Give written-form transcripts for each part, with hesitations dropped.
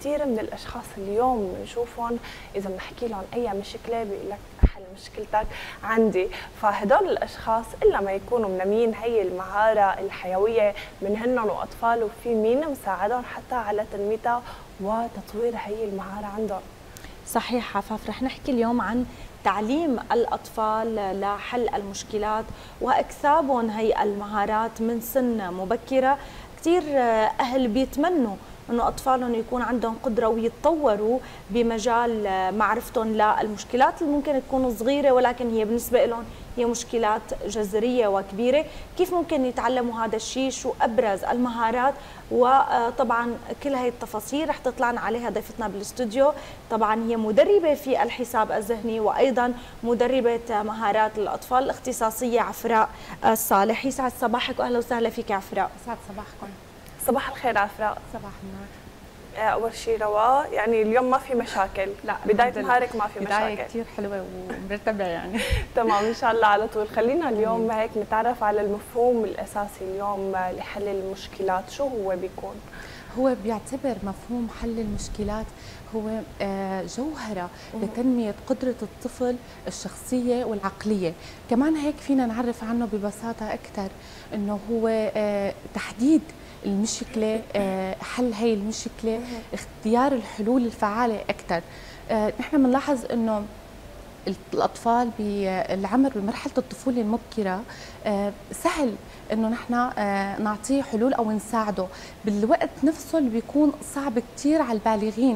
كثير من الاشخاص اليوم بنشوفهم اذا بنحكي لهم اي مشكله بيقول لك حل مشكلتك عندي. فهدول الاشخاص الا ما يكونوا منمين هي المهاره الحيويه من هن واطفال، وفي مين مساعدهم حتى على تنميتها وتطوير هي المهاره عندهم. صحيح عفاف، رح نحكي اليوم عن تعليم الأطفال لحل المشكلات وإكسابهم هي المهارات من سن مبكرة. كثير أهل بيتمنوا انه اطفالهم يكون عندهم قدره ويتطوروا بمجال معرفتهم للمشكلات اللي ممكن تكون صغيره ولكن هي بالنسبه لهم هي مشكلات جذريه وكبيره. كيف ممكن يتعلموا هذا الشيء؟ شو ابرز المهارات؟ وطبعا كل هاي التفاصيل رح تطلعنا عليها ضيفتنا بالاستوديو. طبعا هي مدربه في الحساب الذهني وايضا مدربه مهارات الاطفال الاختصاصيه عفراء صالح. يسعد صباحك واهلا وسهلا فيك عفراء. يسعد صباحكم. صباح الخير عفراء. صباح النور. اول شيء رواء، يعني اليوم ما في مشاكل؟ لا، بدايه نهارك ما في مشاكل؟ بدايه كثير حلوه ومرتبه يعني. تمام ان شاء الله على طول. خلينا اليوم هيك نتعرف على المفهوم الاساسي اليوم لحل المشكلات، شو هو بيكون؟ هو بيعتبر مفهوم حل المشكلات هو جوهرة لتنمية قدرة الطفل الشخصية والعقلية. كمان هيك فينا نعرف عنه ببساطة أكثر إنه هو تحديد المشكلة، حل هي المشكلة، اختيار الحلول الفعالة أكثر. نحن بنلاحظ إنه الأطفال بالعمر بمرحلة الطفولة المبكرة سهل إنه نحن نعطيه حلول أو نساعده، بالوقت نفسه اللي بيكون صعب كتير على البالغين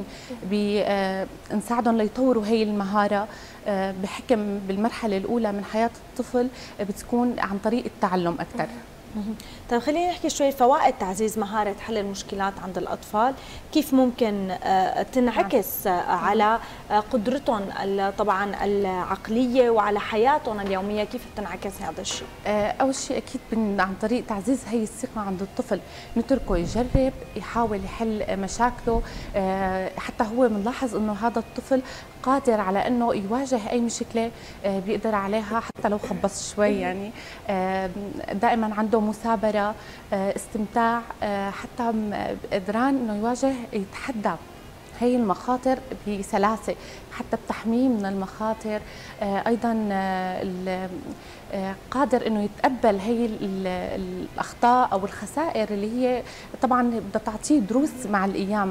نساعدهم ليطوروا هي المهارة. بحكم بالمرحلة الأولى من حياة الطفل بتكون عن طريق التعلم أكثر. طيب خلينا نحكي شوي فوائد تعزيز مهارة حل المشكلات عند الأطفال. كيف ممكن تنعكس على قدرتهم طبعا العقلية وعلى حياتهم اليومية؟ كيف بتنعكس هذا الشيء؟ أول شيء أكيد عن طريق تعزيز هي الثقة عند الطفل، نتركه يجرب يحاول يحل مشاكله. حتى هو بنلاحظ إنه هذا الطفل قادر على انه يواجه اي مشكله بيقدر عليها حتى لو خبص شوي يعني. دائما عنده مثابره، استمتاع، حتى قدران انه يواجه يتحدى هي المخاطر بسلاسه، حتى بتحميه من المخاطر. ايضا قادر انه يتقبل هي الاخطاء او الخسائر اللي هي طبعا بدها تعطيه دروس مع الايام.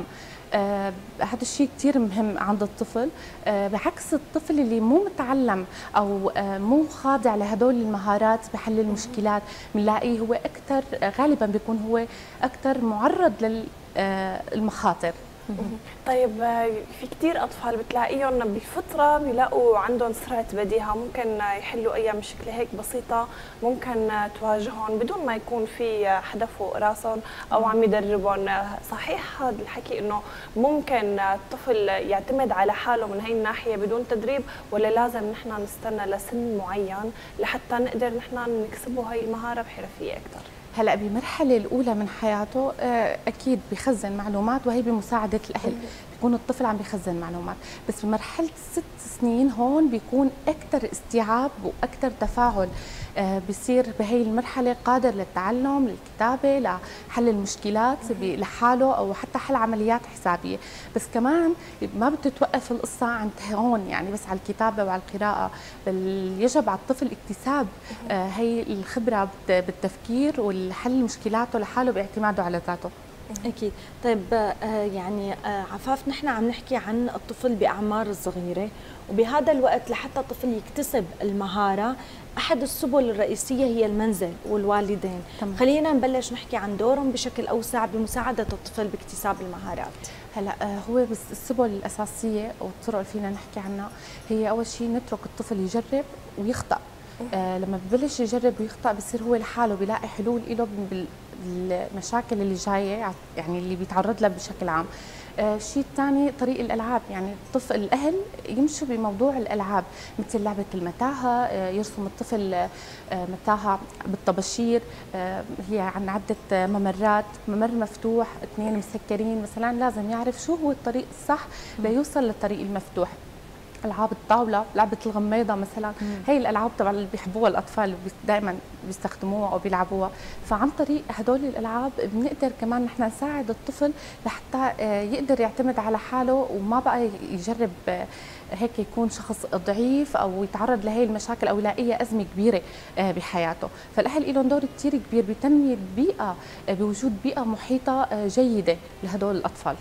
هذا الشيء كثير مهم عند الطفل، بعكس الطفل اللي مو متعلم او مو خاضع لهدول المهارات بحل المشكلات، بنلاقيه هو اكثر غالبا بيكون هو اكثر معرض للمخاطر. طيب في كثير اطفال بتلاقيهم بالفطره بيلاقوا عندهم سرعه بديهه، ممكن يحلوا اي مشكله هيك بسيطه ممكن تواجههم بدون ما يكون في حدا فوق راسهم او عم يدربهم. صحيح هذا الحكي انه ممكن الطفل يعتمد على حاله من هي الناحيه بدون تدريب، ولا لازم نحن نستنى لسن معين لحتى نقدر نحن نكسبه هي المهاره بحرفيه اكثر؟ هلا بالمرحله الاولى من حياته اكيد بيخزن معلومات وهي بمساعده الاهل، بيكون الطفل عم بيخزن معلومات. بس بمرحله 6 سنين هون بيكون اكثر استيعاب واكثر تفاعل، بصير بهي المرحله قادر للتعلم، للكتابه، لحل المشكلات لحاله او حتى حل عمليات حسابيه. بس كمان ما بتتوقف القصه عند هون يعني بس على الكتابه وعلى القراءه، بل يجب على الطفل اكتساب هي الخبره بالتفكير والحل مشكلاته لحاله باعتماده على ذاته. أكيد. طيب يعني عفاف، نحن عم نحكي عن الطفل بأعمار الصغيرة، وبهذا الوقت لحتى الطفل يكتسب المهارة أحد السبل الرئيسية هي المنزل والوالدين. تمام. خلينا نبلش نحكي عن دورهم بشكل أوسع بمساعدة الطفل باكتساب المهارات. هلا هو بس السبل الأساسية أو الطرق اللي فينا نحكي عنها هي أول شيء نترك الطفل يجرب ويخطأ. لما ببلش يجرب ويخطأ بصير هو لحاله بيلاقي حلول له بالمشاكل اللي جايه يعني اللي بيتعرض لها بشكل عام. الشيء الثاني طريق الالعاب، يعني الطفل الاهل يمشوا بموضوع الالعاب مثل لعبه المتاهه، يرسم الطفل متاهه بالطباشير، هي عن عده ممرات، ممر مفتوح 2 مسكرين مثلا، لازم يعرف شو هو الطريق الصح ليوصل للطريق المفتوح. العاب الطاوله، لعبه الغميضه مثلا، هي الالعاب طبعا اللي بيحبوها الاطفال دائما بيستخدموها او بيلعبوها. فعن طريق هدول الالعاب بنقدر كمان نحن نساعد الطفل لحتى يقدر يعتمد على حاله وما بقى يجرب هيك يكون شخص ضعيف او يتعرض لهي المشاكل او يلاقي ازمه كبيره بحياته. فالاهل لهم دور كثير كبير بتنميه بيئه، بوجود بيئه محيطه جيده لهدول الاطفال.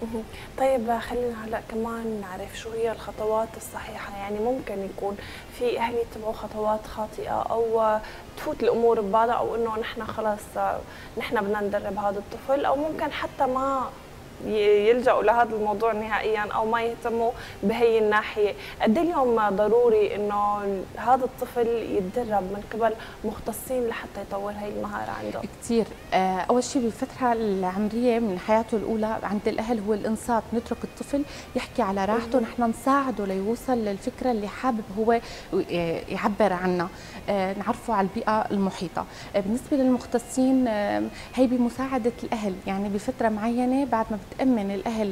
طيب خلينا هلا كمان نعرف شو هي الخطوات الصحيحه، يعني ممكن يكون في اهل يتبعوا خطوات خاطئه او تفوت الامور ببعضها، او انه نحن خلص نحن بدنا ندرب هذا الطفل، او ممكن حتى ما يلجأوا لهذا الموضوع نهائيا او ما يهتموا بهي الناحيه. قد اليوم ضروري انه هذا الطفل يتدرب من قبل مختصين لحتى يطور هي المهاره عنده؟ كثير. اول شيء بالفتره العمريه من حياته الاولى عند الاهل هو الانصات، نترك الطفل يحكي على راحته، نحن نساعده ليوصل للفكره اللي حابب هو يعبر عنها، نعرفه على البيئه المحيطه. بالنسبه للمختصين هي بمساعده الاهل، يعني بفتره معينه بعد ما بتأمن الأهل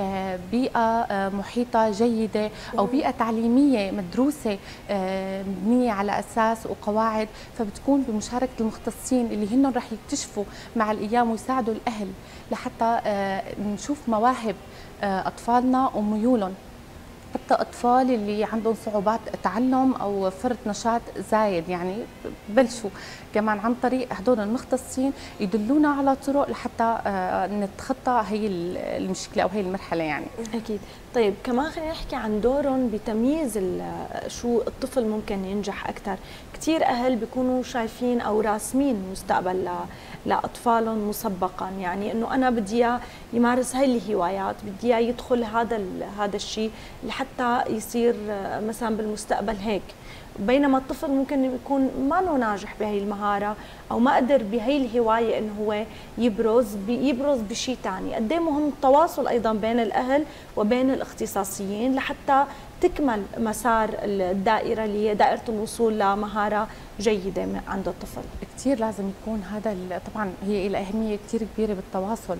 بيئة محيطة جيدة أو بيئة تعليمية مدروسة مبنية على أساس وقواعد، فبتكون بمشاركة المختصين اللي هن رح يكتشفوا مع الأيام ويساعدوا الأهل لحتى نشوف مواهب أطفالنا وميولهم. حتى أطفال اللي عندهم صعوبات تعلم أو فرط نشاط زايد، يعني بلشوا كمان عن طريق هدول المختصين يدلونا على طرق لحتى نتخطى هي المشكلة أو هي المرحلة يعني. أكيد. طيب كمان خلينا نحكي عن دورهم بتمييز شو الطفل ممكن ينجح أكثر. كثير أهل بيكونوا شايفين أو راسمين مستقبل لأطفالهم مسبقا، يعني إنه أنا بدي يمارس هاي الهوايات، بدي يدخل هذا الشيء لحتى يصير مثلا بالمستقبل هيك، بينما الطفل ممكن يكون ما ناجح بهي المهارة أو ما قدر بهي الهواية إنه هو يبرز بشيء ثاني. قد ايه مهم التواصل أيضا بين الأهل وبين الاختصاصيين لحتى تكمل مسار الدائرة اللي هي دائرة الوصول لمهارة جيدة عند الطفل. كثير لازم يكون هذا، طبعا هي لها أهمية كثير كبيرة بالتواصل.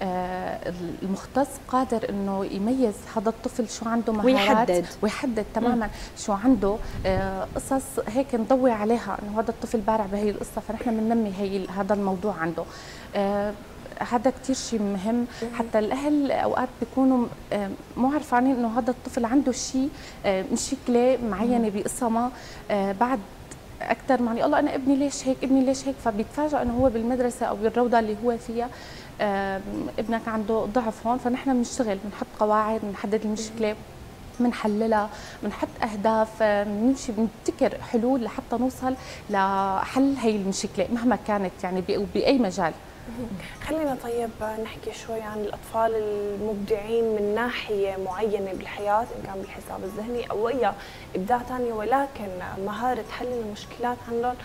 المختص قادر إنه يميز هذا الطفل شو عنده مهارات ويحدد تماما شو عنده قصص هيك نضوي عليها إنه هذا الطفل بارع بهي القصة، فنحن بننمي هذا الموضوع عنده. هذا كثير شيء مهم. حتى الاهل اوقات بيكونوا مو عارفين انه هذا الطفل عنده شيء مشكله معينه بقصه ما، بعد اكثر معني الله انا ابني ليش هيك، ابني ليش هيك، فبيتفاجئ انه هو بالمدرسه او بالروضه اللي هو فيها ابنك عنده ضعف هون. فنحن بنشتغل، بنحط قواعد، بنحدد المشكله، بنحللها، بنحط اهداف، بنمشي بنبتكر حلول لحتى نوصل لحل هي المشكله مهما كانت يعني باي مجال. خلينا طيب نحكي شوي عن الأطفال المبدعين من ناحية معينة بالحياة، إن كان بالحساب الذهني أو أي إبداع ثاني، ولكن مهارة حل المشكلات عندهم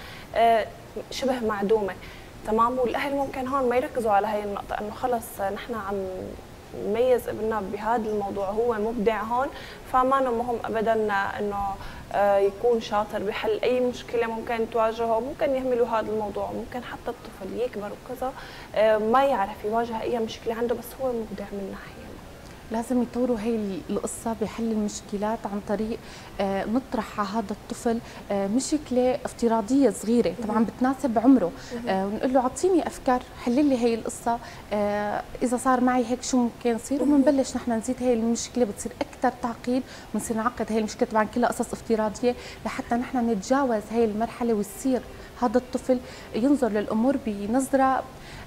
شبه معدومة تمام. والأهل ممكن هون ما يركزوا على هاي النقطة، إنه خلص نحن عم نميز ابننا بهذا الموضوع، هو مبدع هون، فما مهم أبدا إنه يكون شاطر بحل أي مشكلة ممكن تواجهه. ممكن يهملوا هذا الموضوع، ممكن حتى الطفل يكبر وكذا ما يعرف يواجه أي مشكلة عنده، بس هو مبدع من ناحية. لازم يطوروا هي القصة بحل المشكلات عن طريق نطرح على هذا الطفل مشكلة افتراضية صغيرة طبعا بتناسب عمره، ونقول له اعطيني أفكار، حل لي هي القصة، إذا صار معي هيك شو ممكن يصير، وبنبلش نحن نزيد هي المشكلة، بتصير أكثر تعقيد، بنصير نعقد هي المشكلة طبعا كلها قصص افتراضية لحتى نحن نتجاوز هي المرحلة ويصير هذا الطفل ينظر للأمور بنظرة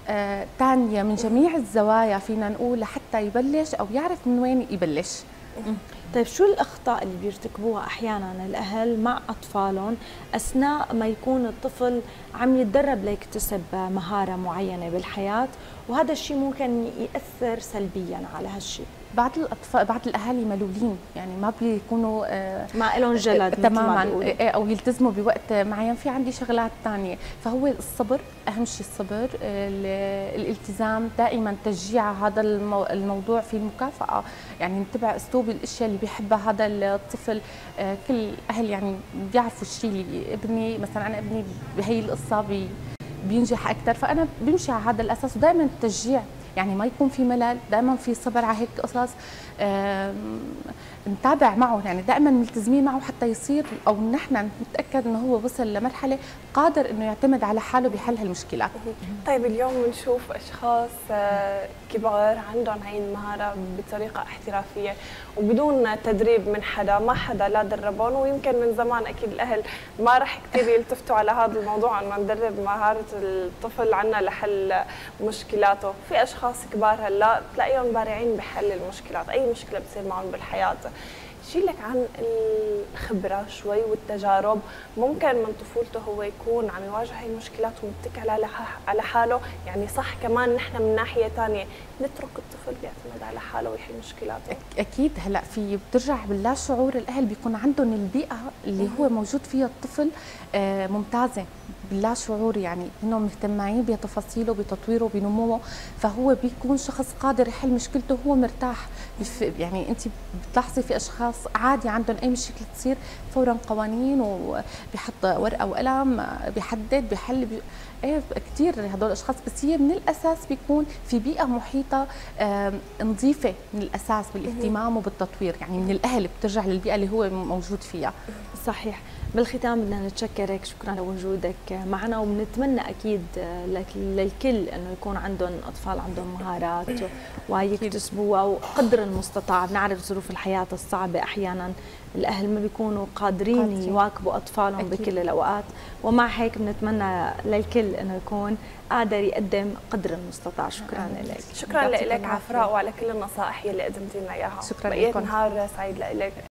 ثانية من جميع الزوايا فينا نقول، لحتى يبلش أو يعرف من وين يبلش. طيب شو الأخطاء اللي بيرتكبوها أحيانا الأهل مع أطفالهم أثناء ما يكون الطفل عم يتدرب ليكتسب مهارة معينة بالحياة، وهذا الشيء ممكن يأثر سلبيا على هالشيء؟ بعض الاهالي ملولين، يعني ما بيكونوا ما لهم جلد تماما او يلتزموا بوقت معين، في عندي شغلات ثانيه. فهو الصبر، اهم شيء الصبر، الالتزام، دائما تشجيع هذا الموضوع، في المكافاه، يعني نتبع اسلوب الاشياء اللي بيحبها هذا الطفل. كل اهل يعني بيعرفوا الشيء اللي ابني مثلا، انا ابني بهي القصه بينجح اكثر، فانا بمشي على هذا الاساس، ودائما التشجيع يعني ما يكون في ملل، دائما في صبر على هيك قصص. نتابع معه، يعني دائما ملتزمين معه حتى يصير او نحن نتاكد انه هو وصل لمرحله قادر انه يعتمد على حاله بحل هالمشكلات. طيب اليوم بنشوف اشخاص كبار عندهم هاي المهاره بطريقه احترافيه وبدون تدريب من حدا، ما حدا لا دربهم، ويمكن من زمان اكيد الاهل ما رح كثير يلتفتوا على هذا الموضوع انه ندرب مهاره الطفل عنا لحل مشكلاته. في اشخاص كبار هلا تلاقيهم بارعين بحل المشكلات، اي مشكله بتصير معهم بالحياه. شيلك عن الخبرة شوي والتجارب، ممكن من طفولته هو يكون عم يواجه هاي المشكلات ومتكل على حاله، يعني صح كمان نحن من ناحية ثانية نترك الطفل بيعتمد على حاله ويحل مشكلاته. أكيد هلا في بترجع باللا شعور، الأهل بيكون عندهم البيئة اللي هو موجود فيها الطفل ممتازة باللا شعور، يعني انهم مهتمين بتفاصيله بتطويره بنموه، فهو بيكون شخص قادر يحل مشكلته وهو مرتاح. يعني انت بتلاحظي في اشخاص عادي عندهم اي مشكله تصير فورا قوانين وبيحط ورقه وقلم بيحدد بيحل ايه كثير هدول الاشخاص، بس هي من الاساس بيكون في بيئه محيطه نظيفه من الاساس بالاهتمام وبالتطوير، يعني من الاهل بترجع للبيئه اللي هو موجود فيها. صحيح. بالختام بدنا نتشكرك، شكرا لوجودك معنا، وبنتمنى اكيد للكل انه يكون عندهم اطفال عندهم مهارات ويكتسبوها وقدر المستطاع. بنعرف ظروف الحياه الصعبه احيانا الاهل ما بيكونوا قادرين يواكبوا اطفالهم أكيد بكل الاوقات، ومع هيك بنتمنى للكل انه يكون قادر يقدم قدر المستطاع. شكرا لك. شكرا لك عفراء وعلى كل النصائح اللي قدمتي لنا اياها. شكرا لك. نهار سعيد لك.